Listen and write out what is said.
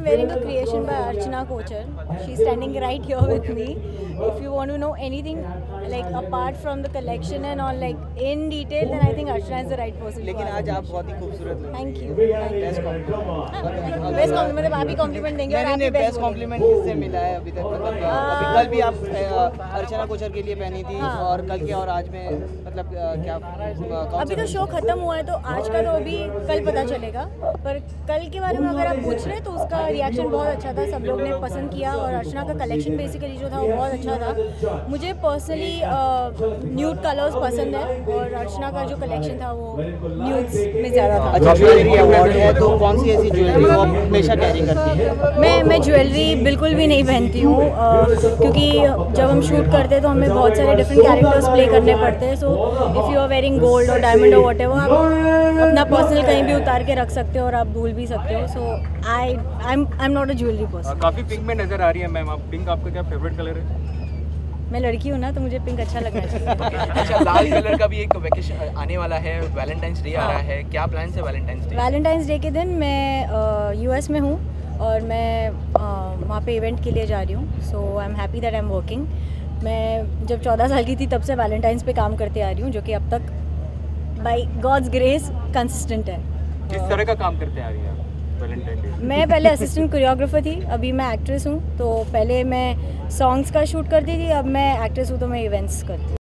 wearing a creation by Archana Kochar. She's standing right here with me. If you want to know anything like apart from the collection and all like in detail, then I think Archana is the right person. लेकिन आज आप बहुत ही खूबसूरत लग रही हैं। Thank you. Best compliment मतलब आप ही compliment देंगे और आप ही बेस्ट कॉम्प्लीमेंट किससे मिला है अभी तक? मतलब अभी कल भी आप अर्चना कोचर के लिए पहनी थी और कल के और आज में मतलब क्या अभी तो शो खत्म हुआ है तो आज का तो अभी कल पता चलेगा, पर कल के बारे में अगर आप पूछ रहे हैं तो उसका रिएक्शन बहुत अच्छा था, सब लोग ने पसंद किया और अर्चना का कलेक्शन बेसिकली जो था वो बहुत अच्छा था। मुझे पर्सनली न्यूड कलर्स पसंद है और अर्चना का जो कलेक्शन था वो न्यूड्स में ज़्यादा था। अच्छा, ज्वेलरी अवार्ड है तो कौन सी ऐसी ज्वेलरी वो आप हमेशा कैरी करती है? मैं ज्वेलरी बिल्कुल भी नहीं पहनती हूँ क्योंकि जब हम शूट करते हैं तो हमें बहुत सारे डिफरेंट कैरेक्टर्स प्ले करने पड़ते हैं। So if you are wearing gold और डायमंड और वट एवर, आप अपना पर्सनल कहीं भी उतार के रख सकते हो और आप भूल भी सकते हो। So I am not a jewellery person. काफ़ी पिंक में नज़र आ रही है मैम आप, पिंक आपका क्या फेवरेट कलर है? मैं लड़की हूँ ना तो मुझे पिंक अच्छा लगना चाहिए। अच्छा, लाल कलर का भी एक वेकेशन आने वाला है, वैलेंटाइंस डे आ रहा है, क्या प्लान है वैलेंटाइंस डे? वैलेंटाइंस डे के दिन मैं यूएस में हूँ और मैं वहाँ पे इवेंट के लिए जा रही हूँ। So I am happy that I am working. मैं जब 14 साल की थी तब से वैलेंटाइंस पे काम करते आ रही हूँ, जो कि अब तक बाय गॉड्स ग्रेस कंसिस्टेंट है। किस तरह का काम करते आ रही है वैलेंटाइन डे? मैं पहले असिस्टेंट कोरियोग्राफर थी, अभी मैं एक्ट्रेस हूँ। तो पहले मैं सॉन्ग्स का शूट करती थी, अब मैं एक्ट्रेस हूँ तो मैं इवेंट्स करती हूँ।